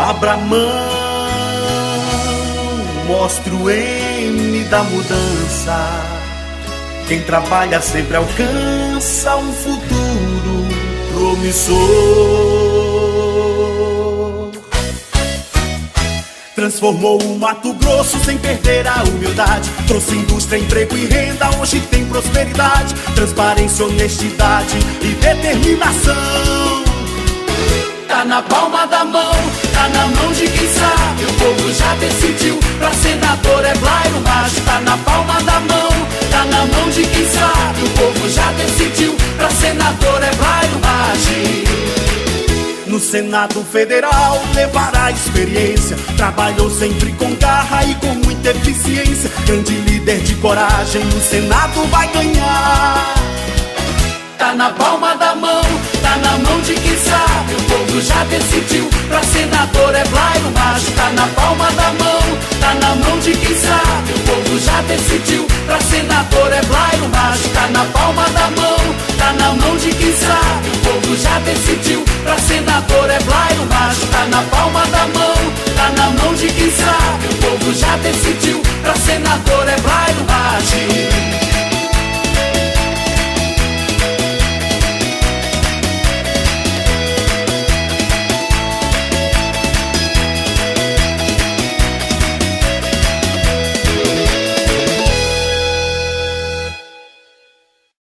Abra a mão, mostre o M da mudança. Quem trabalha sempre alcança um futuro promissor. Transformou o Mato Grosso sem perder a humildade. Trouxe indústria, emprego e renda, hoje tem prosperidade. Transparência, honestidade e determinação. Tá na palma da mão, tá na mão de quem sabe. O povo já decidiu, pra senador é Blairo Maggi. Tá na palma da mão, tá na mão de quem sabe. O povo já decidiu, pra senador é Blairo Maggi. No Senado Federal levará experiência. Trabalhou sempre com garra e com muita eficiência. Grande líder de coragem, no Senado vai ganhar. Tá na palma da mão, tá na mão de quem sabe. O povo já decidiu, pra senador é Blairo Maggi. Tá na palma da mão, tá na mão de quem sabe. O povo já decidiu, pra senador